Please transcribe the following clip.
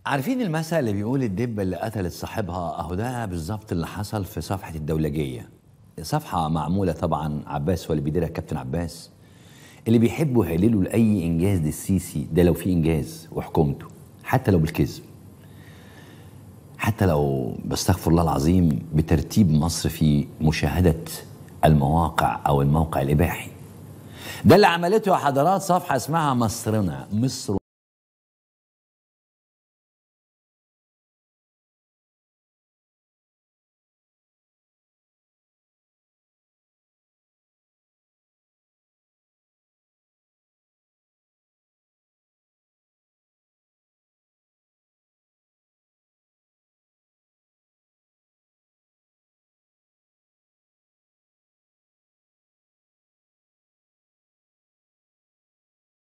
عارفين المثل اللي بيقول الدبة اللي قتلت صاحبها؟ اهو ده بالظبط اللي حصل في صفحة الدولجية. صفحة معمولة طبعا عباس هو اللي بيديرها، كابتن عباس، اللي بيحبوا يهللوا لأي إنجاز للسيسي ده لو في إنجاز وحكومته، حتى لو بالكذب، حتى لو بستغفر الله العظيم بترتيب مصر في مشاهدة المواقع أو الموقع الإباحي. ده اللي عملته يا حضرات صفحة اسمها مصرنا.